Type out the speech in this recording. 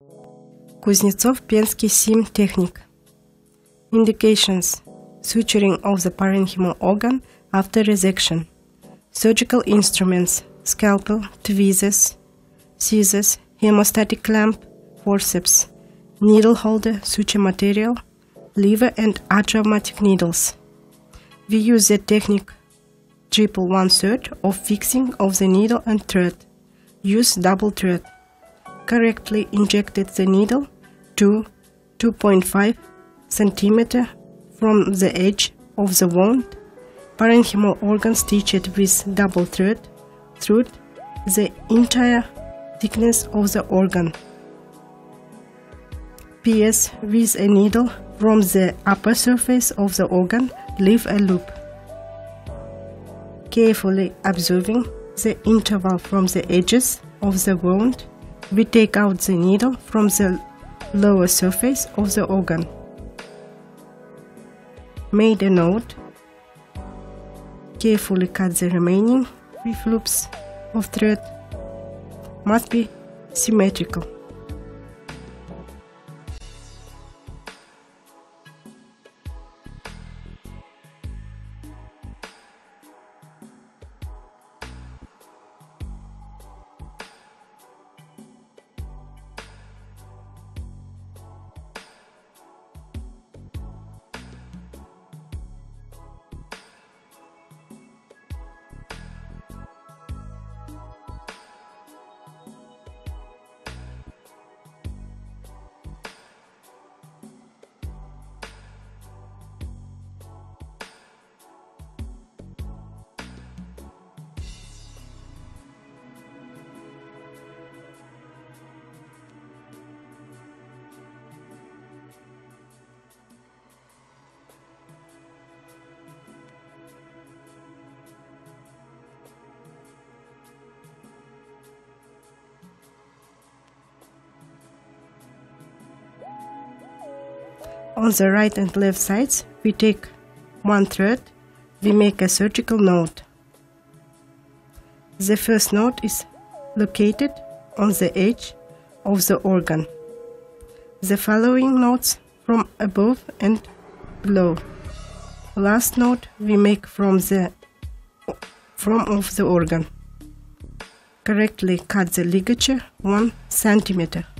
Kuznetsov-Pensky seam technique. Indications: suturing of the parenchymal organ after resection, surgical instruments, scalpel, tweezers, scissors, hemostatic clamp, forceps, needle holder, suture material, lever and atraumatic needles. We use the technique triple 1/3 of fixing of the needle and thread. Use double thread. Correctly injected the needle to 2.5 cm from the edge of the wound. Parenchymal organ stitched with double thread through the entire thickness of the organ. Pierce with a needle from the upper surface of the organ, leave a loop. Carefully observing the interval from the edges of the wound, we take out the needle from the lower surface of the organ. Made a note. Carefully cut the remaining 3 loops of thread. Must be symmetrical. On the right and left sides, we take 1 thread, we make a surgical knot. The first knot is located on the edge of the organ. The following knots from above and below. Last knot we make from of the organ. Correctly cut the ligature 1 cm.